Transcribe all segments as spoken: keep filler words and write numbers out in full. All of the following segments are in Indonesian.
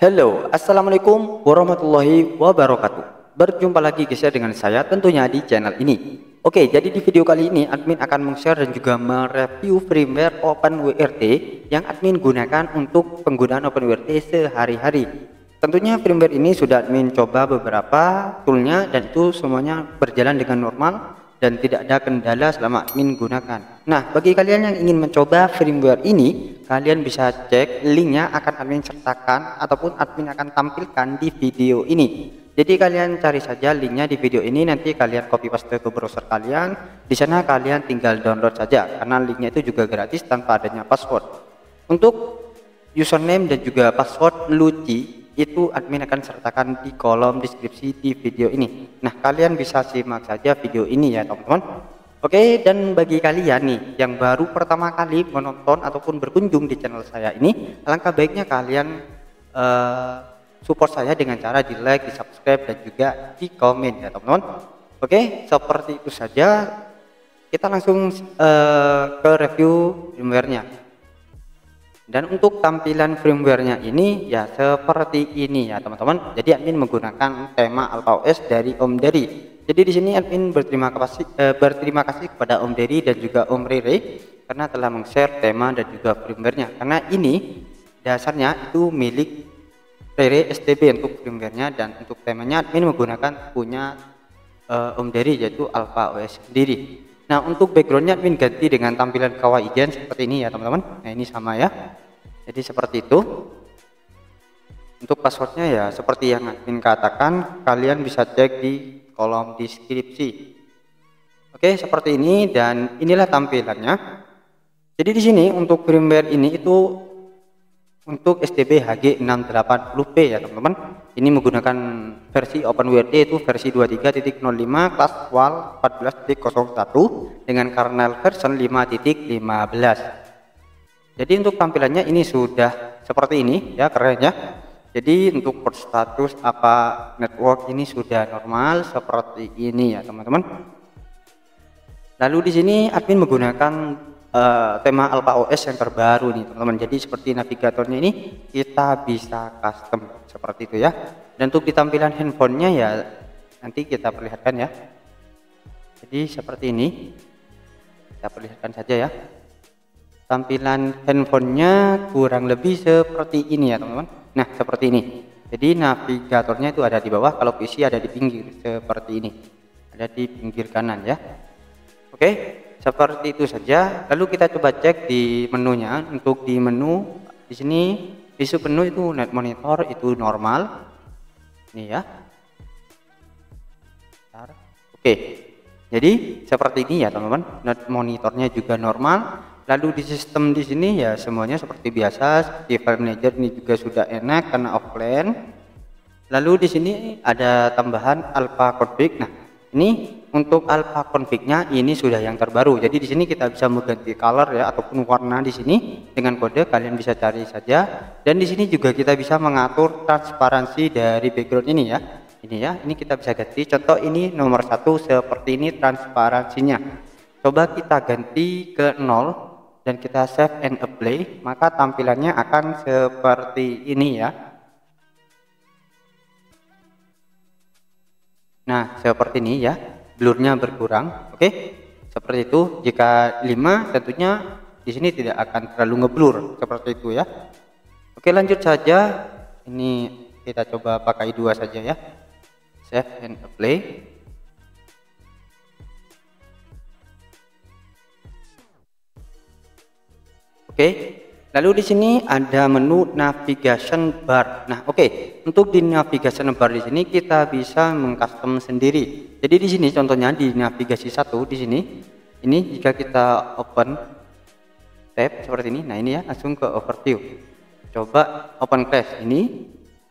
Halo, assalamualaikum warahmatullahi wabarakatuh. Berjumpa lagi guys ya dengan saya tentunya di channel ini. Oke, jadi di video kali ini admin akan meng-share dan juga mereview firmware OpenWrt yang admin gunakan untuk penggunaan OpenWrt sehari-hari. Tentunya firmware ini sudah admin coba beberapa toolnya dan itu semuanya berjalan dengan normal dan tidak ada kendala selama admin gunakan. Nah, bagi kalian yang ingin mencoba firmware ini, kalian bisa cek linknya akan admin sertakan ataupun admin akan tampilkan di video ini. Jadi kalian cari saja linknya di video ini, nanti kalian copy paste ke browser kalian. Di sana kalian tinggal download saja karena linknya itu juga gratis tanpa adanya password. Untuk username dan juga password Luci itu admin akan sertakan di kolom deskripsi di video ini. Nah, kalian bisa simak saja video ini ya teman-teman. Oke, dan bagi kalian nih yang baru pertama kali menonton ataupun berkunjung di channel saya ini, alangkah baiknya kalian uh, support saya dengan cara di like, di subscribe dan juga di komen ya teman-teman. Oke, seperti itu saja. Kita langsung uh, ke review firmware-nya. Dan untuk tampilan firmware-nya ini ya seperti ini ya teman-teman. Jadi admin menggunakan tema Alpha O S dari Om Dery. Jadi di sini admin berterima kasih eh, berterima kasih kepada Om Dery dan juga Om Rere karena telah meng-share tema dan juga firmware-nya. Karena ini dasarnya itu milik Rere S T B untuk firmware-nya, dan untuk temanya admin menggunakan punya eh, Om Dery yaitu Alpha O S sendiri. Nah, untuk backgroundnya admin ganti dengan tampilan kawaii gen seperti ini ya teman-teman. Nah, ini sama ya. Jadi seperti itu. Untuk passwordnya ya seperti yang admin katakan, kalian bisa cek di kolom deskripsi. Oke, seperti ini dan inilah tampilannya. Jadi di sini untuk firmware ini itu untuk S T B H G enam delapan nol P ya teman-teman. Ini menggunakan versi OpenWrt itu versi dua puluh tiga titik nol lima kelas W A L empat belas titik nol satu dengan kernel version lima titik lima belas. Jadi untuk tampilannya ini sudah seperti ini ya, keren ya. Jadi untuk port status apa network ini sudah normal seperti ini ya teman-teman. Lalu di sini admin menggunakan uh, tema Alpha O S yang terbaru nih teman-teman. Jadi seperti navigatornya ini kita bisa custom seperti itu ya. Dan untuk di tampilan handphonenya ya nanti kita perlihatkan ya. Jadi seperti ini, kita perlihatkan saja ya. Tampilan handphonenya kurang lebih seperti ini ya teman-teman. Nah, seperti ini. Jadi navigatornya itu ada di bawah, kalau P C ada di pinggir seperti ini, ada di pinggir kanan ya. Oke, seperti itu saja. Lalu kita coba cek di menunya. Untuk di menu di sini isu menu itu net monitor itu normal. Ini ya. Oke. Jadi seperti ini ya teman-teman. Net monitornya juga normal. Lalu di sistem di sini ya semuanya seperti biasa. Seperti file manager ini juga sudah enak karena offline. Lalu di sini ada tambahan alpha config. Nah, ini untuk alpha config-nya ini sudah yang terbaru. Jadi di sini kita bisa mengganti color ya ataupun warna di sini dengan kode, kalian bisa cari saja. Dan di sini juga kita bisa mengatur transparansi dari background ini ya. Ini ya, ini kita bisa ganti. Contoh ini nomor satu seperti ini transparansinya. Coba kita ganti ke nol dan kita save and apply, maka tampilannya akan seperti ini ya. Nah, seperti ini ya, blurnya berkurang. Oke, seperti itu. Jika lima tentunya di sini tidak akan terlalu ngeblur seperti itu ya. Oke, lanjut saja. Ini kita coba pakai dua saja ya. Save and apply. Oke, lalu di sini ada menu navigation bar. Nah, oke, untuk di navigation bar di sini kita bisa mengcustom sendiri. Jadi di sini contohnya di navigasi satu di sini, ini jika kita open tab seperti ini, nah ini ya langsung ke overview. Coba open class ini,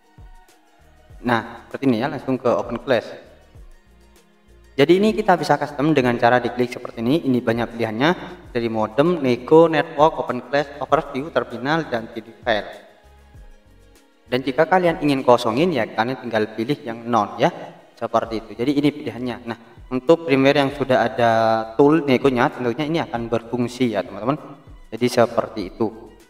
nah seperti ini ya langsung ke open class. Jadi ini kita bisa custom dengan cara diklik seperti ini. Ini banyak pilihannya dari modem, nego, network, open class, overview, terminal, dan P D file. Dan jika kalian ingin kosongin ya kalian tinggal pilih yang non ya, seperti itu. Jadi ini pilihannya. Nah, untuk firmware yang sudah ada tool negonya tentunya ini akan berfungsi ya teman-teman. Jadi seperti itu.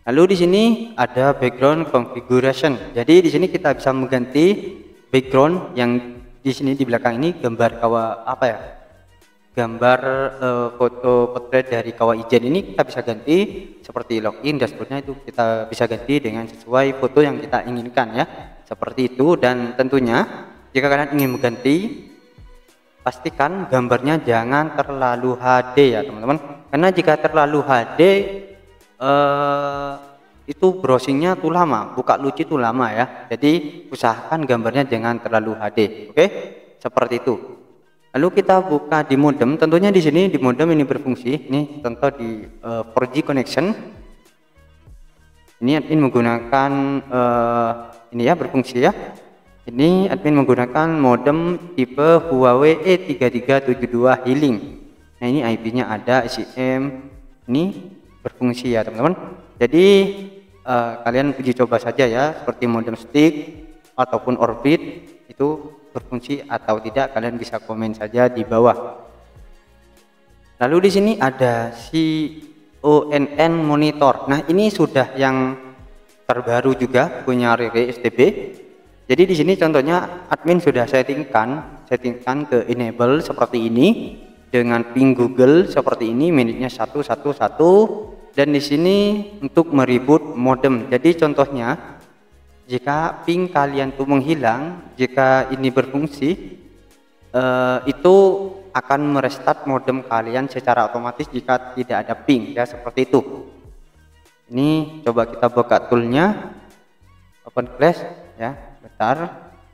Lalu di sini ada background configuration. Jadi di sini kita bisa mengganti background yang di sini di belakang ini gambar kawah apa ya? Gambar uh, foto potret dari kawah ijen ini kita bisa ganti seperti login dashboardnya itu kita bisa ganti dengan sesuai foto yang kita inginkan ya. Seperti itu, dan tentunya jika kalian ingin mengganti pastikan gambarnya jangan terlalu H D ya teman-teman. Karena jika terlalu H D Uh, itu browsingnya tuh lama, buka lucu tuh lama ya. Jadi usahakan gambarnya jangan terlalu H D. Oke, seperti itu. Lalu kita buka di modem. Tentunya di sini di modem ini berfungsi. Ini contoh di uh, four G connection. Ini admin menggunakan uh, ini ya berfungsi ya. Ini admin menggunakan modem tipe Huawei E tiga tiga tujuh dua Healing. Nah ini I P-nya ada, S I M. Ini berfungsi ya teman-teman. Jadi uh, kalian uji coba saja ya, seperti modem stick ataupun orbit itu berfungsi atau tidak, kalian bisa komen saja di bawah. Lalu di sini ada C O N N monitor. Nah ini sudah yang terbaru juga punya Rere S T B. Jadi di sini contohnya admin sudah settingkan settingkan ke enable seperti ini dengan ping Google seperti ini, menitnya satu satu satu. Dan di sini untuk mereboot modem. Jadi contohnya jika ping kalian tuh menghilang, jika ini berfungsi eh, itu akan merestart modem kalian secara otomatis jika tidak ada ping ya, seperti itu. Ini coba kita buka toolnya, open flash ya, bentar.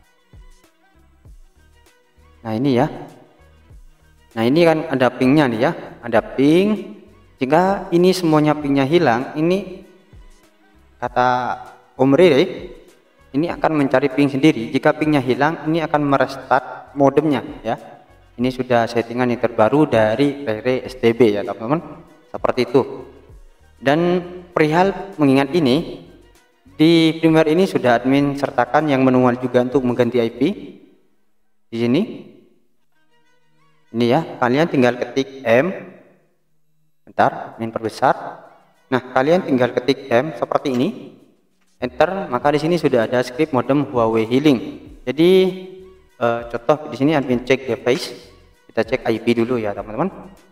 Nah ini ya, nah ini kan ada pingnya nih ya, ada ping. Jika ini semuanya pingnya hilang, ini kata Om Rere ini akan mencari ping sendiri. Jika pingnya hilang, ini akan merestart modemnya ya. Ini sudah settingan yang terbaru dari Rere S T B ya teman-teman, seperti itu. Dan perihal mengingat ini, di firmware ini sudah admin sertakan yang manual juga untuk mengganti I P. Di sini, ini ya, kalian tinggal ketik M. Bentar, admin perbesar. Nah, kalian tinggal ketik M seperti ini, enter, maka di sini sudah ada script modem Huawei Healing. Jadi eh, contoh di sini admin cek device, kita cek I P dulu ya teman-teman.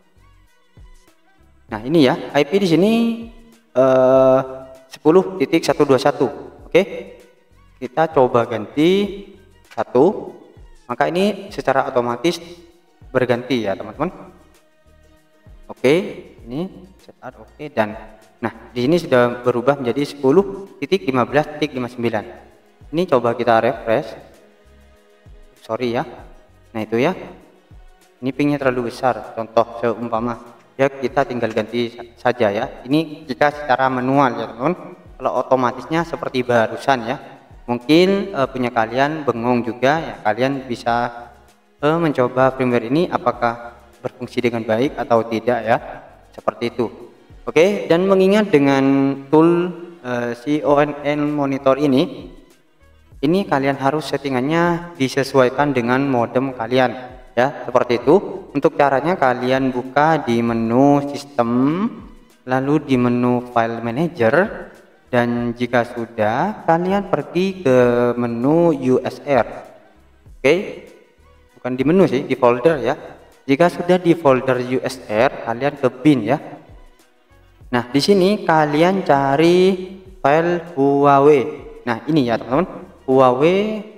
Nah ini ya, I P di sini eh, sepuluh titik satu dua satu. Oke, kita coba ganti satu, maka ini secara otomatis berganti ya teman-teman. Oke, ini setup oke, dan nah di sini sudah berubah menjadi sepuluh titik lima belas titik lima puluh sembilan. Ini coba kita refresh. Sorry ya. Nah itu ya. Ini pingnya terlalu besar. Contoh seumpama ya, kita tinggal ganti saja ya. Ini jika secara manual ya teman-teman. Kalau otomatisnya seperti barusan ya. Mungkin eh, punya kalian bengong juga ya. Kalian bisa eh, mencoba firmware ini apakah berfungsi dengan baik atau tidak ya, seperti itu. Oke, dan mengingat dengan tool uh, C O N N monitor ini ini kalian harus settingannya disesuaikan dengan modem kalian ya, seperti itu. Untuk caranya kalian buka di menu sistem, lalu di menu file manager, dan jika sudah kalian pergi ke menu U S R. Oke, bukan di menu sih, di folder ya. Jika sudah di folder U S R, kalian ke bin ya. Nah, di sini kalian cari file Huawei. Nah, ini ya teman-teman, Huawei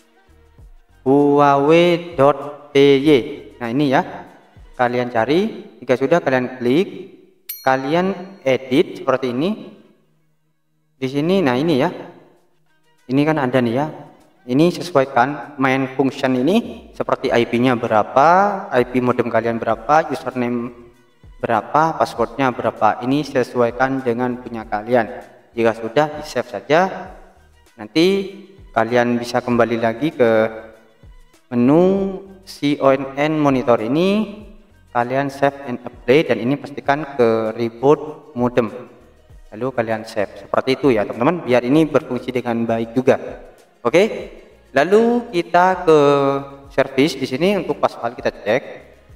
huawei.py. Nah, ini ya. Kalian cari, jika sudah kalian klik, kalian edit seperti ini. Di sini, nah ini ya. Ini kan ada nih ya. Ini sesuaikan main function ini seperti I P-nya berapa, I P modem kalian berapa, username berapa, passwordnya berapa. Ini sesuaikan dengan punya kalian. Jika sudah, di save saja. Nanti kalian bisa kembali lagi ke menu C O N N monitor ini, kalian save and apply, dan ini pastikan ke reboot modem. Lalu kalian save seperti itu ya teman-teman, biar ini berfungsi dengan baik juga. Oke, lalu kita ke service. Di sini untuk pas file kita cek.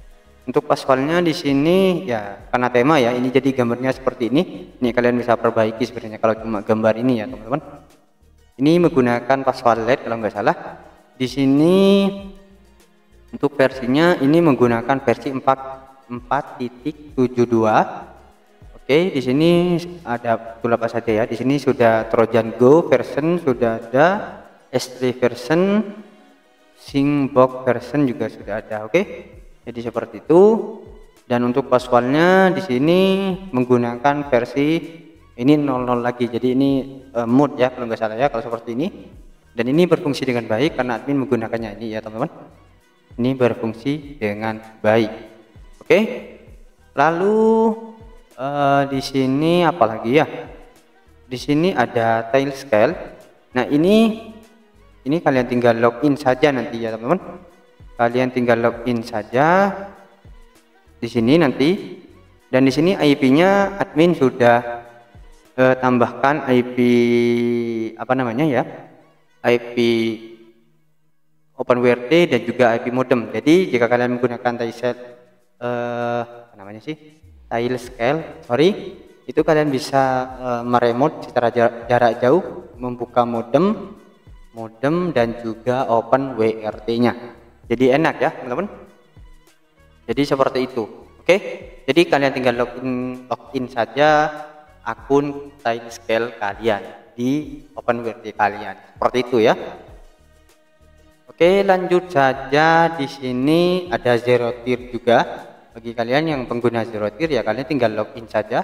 Untuk paswalnya di sini ya karena tema ya, ini jadi gambarnya seperti ini. Ini kalian bisa perbaiki sebenarnya kalau cuma gambar ini ya teman-teman. Ini menggunakan paswal L E D kalau nggak salah. Di sini untuk versinya ini menggunakan versi empat titik tujuh dua. Oke, di sini ada betul apa saja ya. Di sini sudah Trojan Go version, sudah ada S tiga version, Syncbox version juga sudah ada. Oke, jadi seperti itu. Dan untuk paswalnya di sini menggunakan versi ini nol nol lagi. Jadi ini uh, mood ya kalau nggak salah ya, kalau seperti ini. Dan ini berfungsi dengan baik karena admin menggunakannya ini ya teman-teman. Ini berfungsi dengan baik. Oke, lalu Uh, di sini apalagi ya, di sini ada tile scale. Nah ini ini kalian tinggal login saja nanti ya teman-teman, kalian tinggal login saja di sini nanti. Dan di sini I P-nya admin sudah uh, tambahkan I P apa namanya ya, I P OpenWrt dan juga I P modem. Jadi jika kalian menggunakan tile scale uh, apa namanya sih tile scale, sorry, itu kalian bisa uh, meremote secara jarak jauh, membuka modem, modem dan juga OpenWrt-nya. Jadi enak ya teman-teman. Jadi seperti itu. Oke, jadi kalian tinggal login login saja akun tile scale kalian di OpenWrt kalian. Seperti itu ya. Oke, lanjut saja. Di sini ada zero tier juga. Bagi kalian yang pengguna zero tier ya kalian tinggal login saja.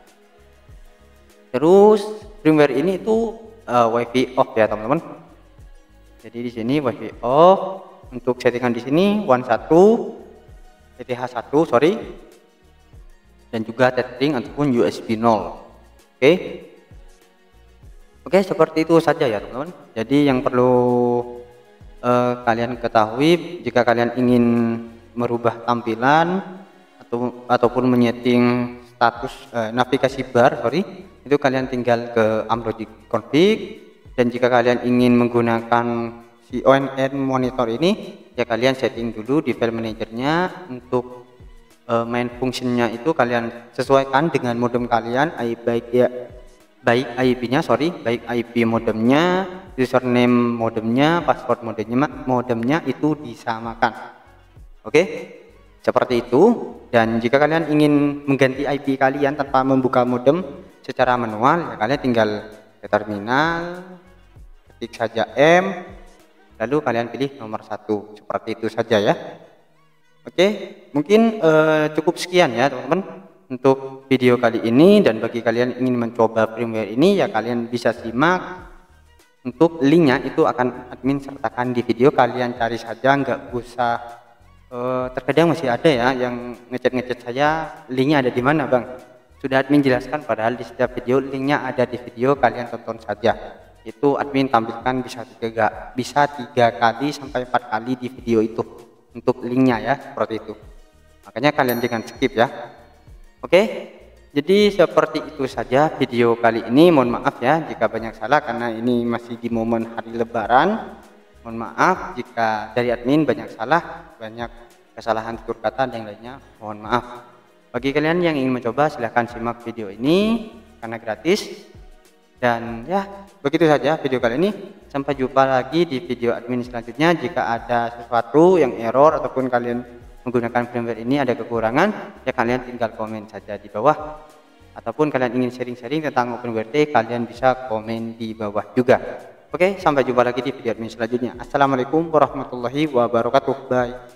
Terus firmware ini itu uh, WiFi off ya teman-teman. Jadi di sini WiFi off. Untuk settingan di sini WAN satu, T T H satu, sorry. Dan juga tethering ataupun U S B nol. Oke. Oke, seperti itu saja ya teman-teman. Jadi yang perlu uh, kalian ketahui jika kalian ingin merubah tampilan atau ataupun menyeting status eh, navigasi bar, sorry, itu kalian tinggal ke Amlogic config. Dan jika kalian ingin menggunakan si O N N monitor ini ya kalian setting dulu di file manajernya. Untuk eh, main fungsinya itu kalian sesuaikan dengan modem kalian, baik ya baik I P-nya, sorry, baik I P modemnya, username modemnya, password modemnya, modemnya itu disamakan. Oke, seperti itu. Dan jika kalian ingin mengganti I P kalian tanpa membuka modem secara manual ya kalian tinggal ke terminal, ketik saja M, lalu kalian pilih nomor satu. Seperti itu saja ya. Oke, mungkin eh, cukup sekian ya teman-teman untuk video kali ini. Dan bagi kalian ingin mencoba firmware ini ya kalian bisa simak. Untuk linknya itu akan admin sertakan di video, kalian cari saja, nggak usah. Uh, terkadang masih ada ya yang ngechat-ngechat saya, linknya ada di mana bang? Sudah admin jelaskan, padahal di setiap video linknya ada di video, kalian tonton saja. Itu admin tampilkan bisa tiga bisa tiga kali sampai empat kali di video itu untuk linknya ya, seperti itu. Makanya kalian jangan skip ya. Oke, jadi seperti itu saja video kali ini. Mohon maaf ya jika banyak salah karena ini masih di momen hari Lebaran. Mohon maaf jika dari admin banyak salah, banyak kesalahan tutur kata dan lainnya, mohon maaf. Bagi kalian yang ingin mencoba silahkan simak video ini karena gratis. Dan ya begitu saja video kali ini. Sampai jumpa lagi di video admin selanjutnya. Jika ada sesuatu yang error ataupun kalian menggunakan firmware ini ada kekurangan ya kalian tinggal komen saja di bawah. Ataupun kalian ingin sharing-sharing tentang OpenWrt kalian bisa komen di bawah juga. Oke, sampai jumpa lagi di video admin selanjutnya. Assalamualaikum warahmatullahi wabarakatuh. Bye.